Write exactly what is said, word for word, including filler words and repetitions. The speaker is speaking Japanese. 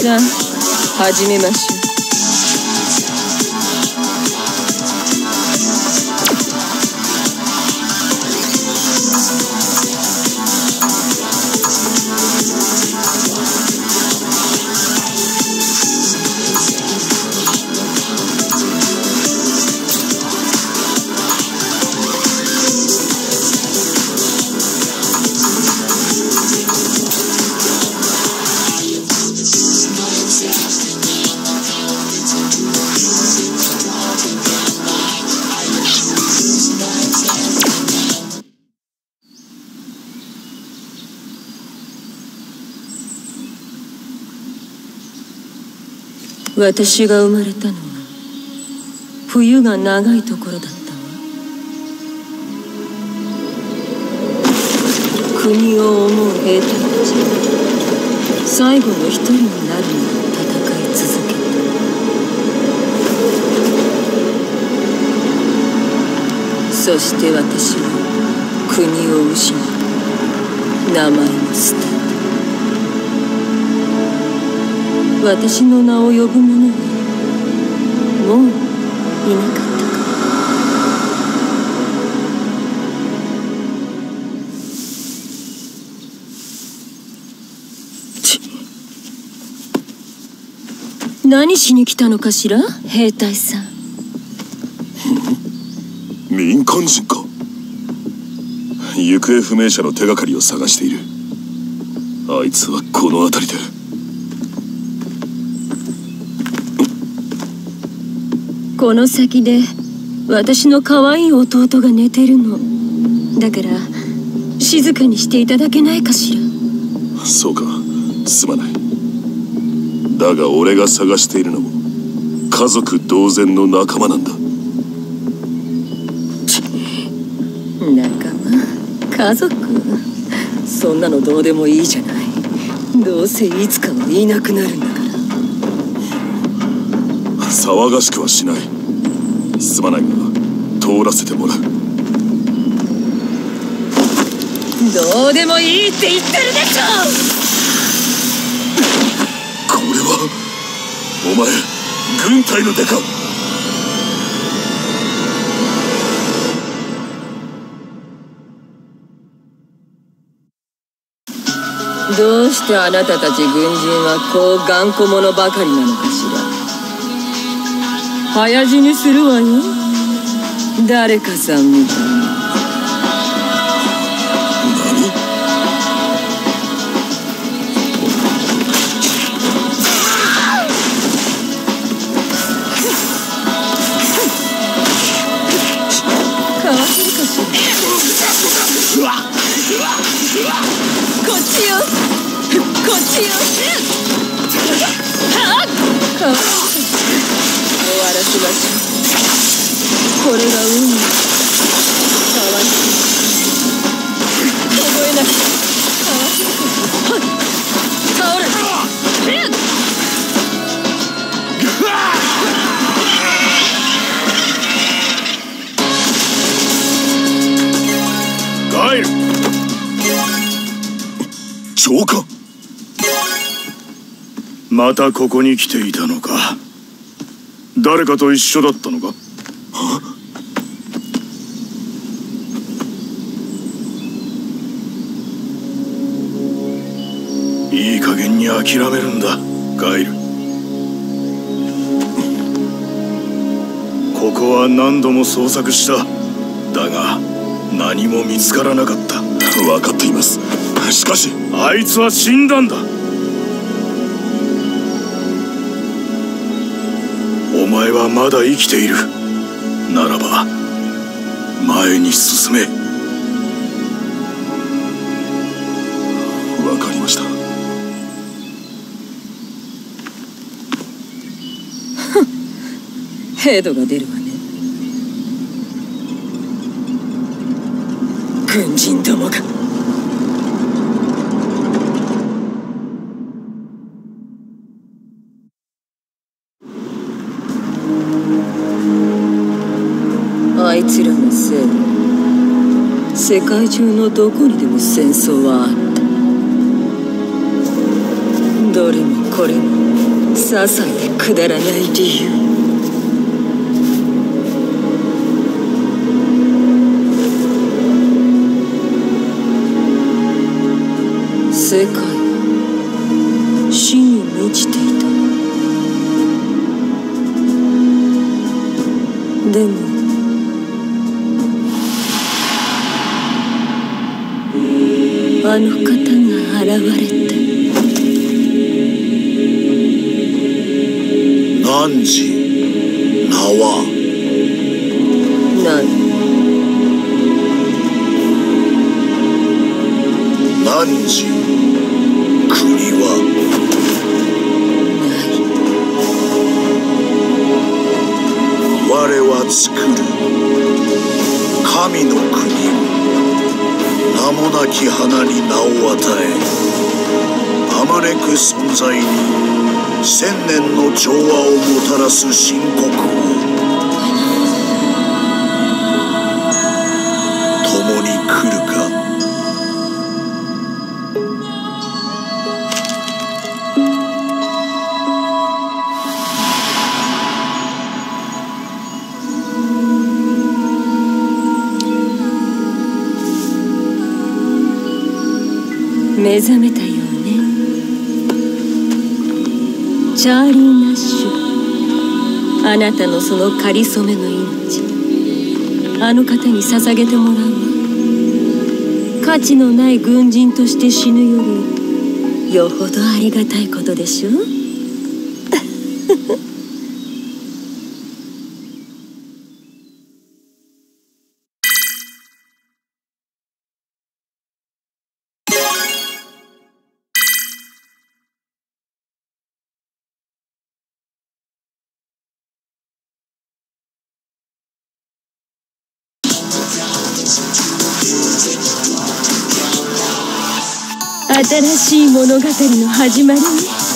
さあ始めましょう。私が生まれたのは冬が長いところだったわ。国を思う兵隊たちが最後の一人になるまで戦い続けた。そして私は国を失い名前も捨て、私の名を呼ぶ者はもういなかったか。何しに来たのかしら、兵隊さん。 民間人か。行方不明者の手がかりを探している。あいつはこの辺りで。 この先で私の可愛い弟が寝てるの。だから静かにしていただけないかしら。 そうか、すまない。だが俺が探しているのも家族同然の仲間なんだ。 仲間、家族、そんなのどうでもいいじゃない。どうせいつかはいなくなるんだから。 騒がしくはしない。すまないが通らせてもらう。 どうでもいいって言ってるでしょ。 これはお前軍隊の出か。 どうしてあなたたち軍人はこう頑固者ばかりなのかしら。早死にするわよ、誰かさんみたいに。 何？ かわせるかしら。こっちよ、こっちよ。かわせるかしら。終わらせましょう。これが運命。かわいそう。覚えなくて。かわいそう。倒れ。 帰る。長官。 またここに来ていたのか。誰かと一緒だったのか。は？いい加減に諦めるんだ、ガイル。ここは何度も捜索した。だが何も見つからなかった。 分かっています。しかしあいつは死んだんだ。お前はまだ生きているならば前に進め。 わかりました。 ヘドが出るわね、軍人どもが。あいつらのせいで世界中のどこにでも戦争はあった。どれもこれも些細でくだらない理由。世界は死に満ちていた。でもあの方が現れて。 何時名は何？ 何時国はない。 我は作る神の国を名もなき花に名を与え、あまねく存在に千年の調和をもたらす深刻を共に来るか。 目覚めたようね、チャーリー・ナッシュ。あなたのそのかりそめの命、あの方に捧げてもらうわ。価値のない軍人として死ぬよりよほどありがたいことでしょ。新しい物語の始まりね。